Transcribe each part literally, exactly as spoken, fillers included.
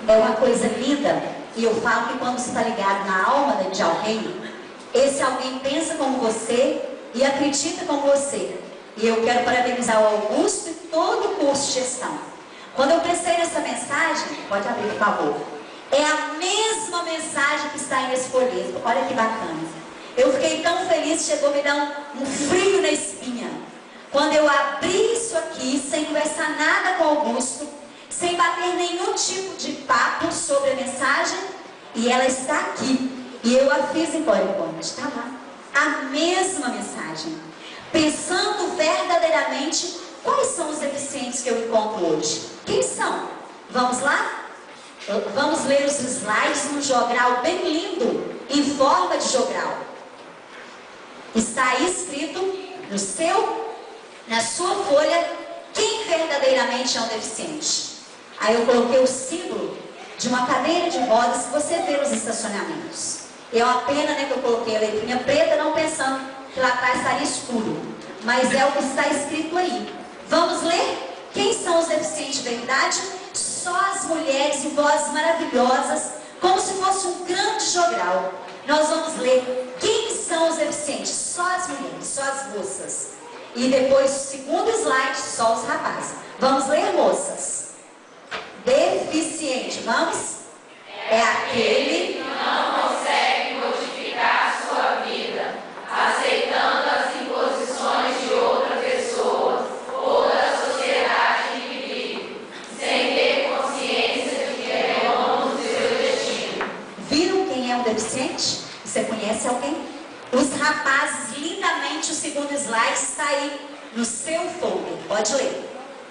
é uma coisa linda, e eu falo que quando você está ligado na alma de alguém, esse alguém pensa como você e acredita como você. E eu quero parabenizar o Augusto e todo o curso de gestão. Quando eu pensei nessa mensagem, pode abrir, por favor, é a mesma mensagem que está aí nesse folheto. Olha que bacana. Eu fiquei tão feliz, chegou a me dar um, um frio na espinha. Quando eu abri isso aqui, sem conversar nada com o Augusto, sem bater nenhum tipo de papo sobre a mensagem, e ela está aqui. E eu a fiz em PowerPoint, está lá. A mesma mensagem. Pensando verdadeiramente quais são os deficientes que eu encontro hoje. Quem são? Vamos lá? Vamos ler os slides num jogral bem lindo, em forma de jogral. Está aí escrito no seu, na sua folha, quem verdadeiramente é um deficiente. Aí eu coloquei o símbolo de uma cadeira de rodas que você vê nos estacionamentos. É uma pena, né, que eu coloquei a letrinha preta, não pensando que lá atrás estaria escuro. Mas é o que está escrito aí. Vamos ler? Quem são os deficientes de verdade? Só as mulheres em vozes maravilhosas, como se fosse um grande jogral. Nós vamos ler quem são os deficientes. Só as mulheres, só as moças. E depois, o segundo slide, só os rapazes. Vamos ler, moças. Deficiente, vamos? É aquele que não consegue modificar a sua vida, aceitando as imposições de outra pessoa ou da sociedade em que vive, sem ter consciência de que é dono do seu destino. Viram quem é um deficiente? Você conhece alguém? Os rapazes, lindamente, o segundo slide está aí no seu folder. Pode ler.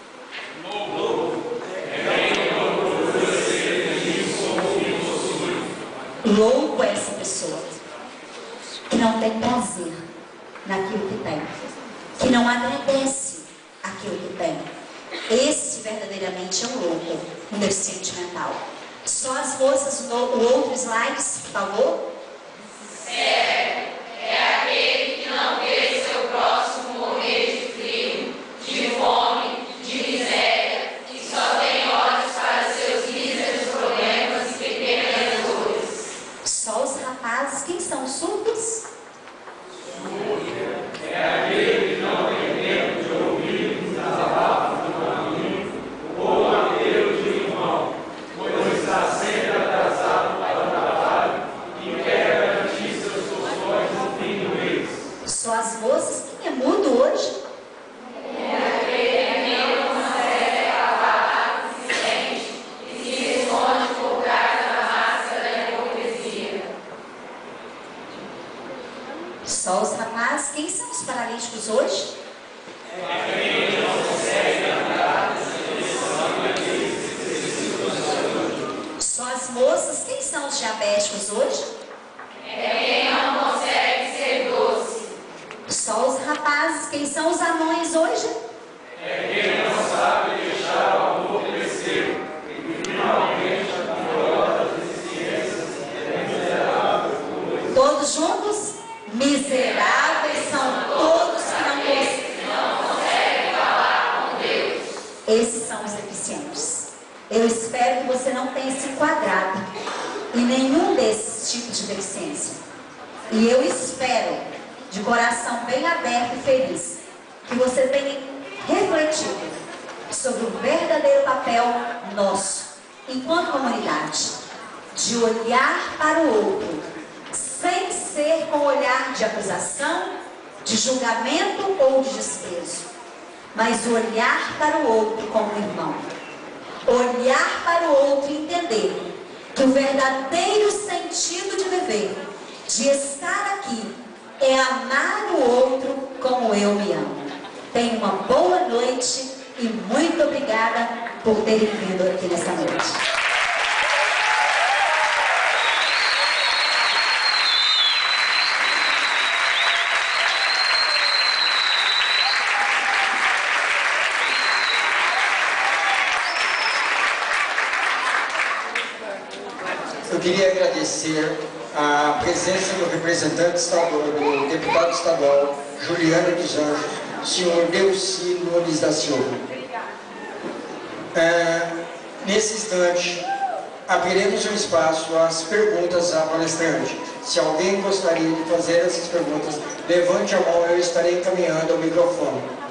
Louco é essa pessoa que não tem prazer naquilo que tem, que não agradece aquilo que tem. Esse verdadeiramente é um louco, um deficiente mental. Só as moças, o outro slide, por favor. Sério, é aquele que não vê seu próximo morrer de frio, de fome, de miséria, que só tem olhos para seus míseros problemas e pequenas dores. Só os rapazes, quem são surdos? É aquele que não tem tempo de ouvir os desabafos do amigo ou apelo de irmão, pois está sempre atrasado para o trabalho e quer garantir seus sonhos no fim do mês. Só as moças, quem é mudo hoje? É aquele que não consegue falar o que sente e se esconde por trás da máscara da hipocrisia. Só os rapazes, quem são os paralíticos hoje? Só as moças, quem são os diabéticos hoje? É quem não consegue ser doce. Só os rapazes, quem são os anões hoje? É quem não sabe deixar o amor crescer e finalmente a pior das deficiências é miserável. Todos juntos? Miseráveis são todos que não conseguem. Não consegue falar com Deus. Esses são os deficientes. Eu espero que você não tenha se enquadrado em nenhum desses tipos de deficiência. E eu espero, de coração bem aberto e feliz, que você tenha refletido sobre o verdadeiro papel nosso, enquanto comunidade, de olhar para o outro, sem ser com olhar de acusação, de julgamento ou de desprezo, mas olhar para o outro como irmão. Olhar para o outro e entender que o verdadeiro sentido de viver, de estar aqui, é amar o outro como eu me amo. Tenha uma boa noite e muito obrigada por terem vindo aqui nessa noite. Eu queria agradecer a presença do representante estadual, do deputado estadual Juliano dos Anjos, senhor Delci Nunes da Silva. É, nesse instante, abriremos um espaço às perguntas à palestrante. Se alguém gostaria de fazer essas perguntas, levante a mão e eu estarei encaminhando o microfone.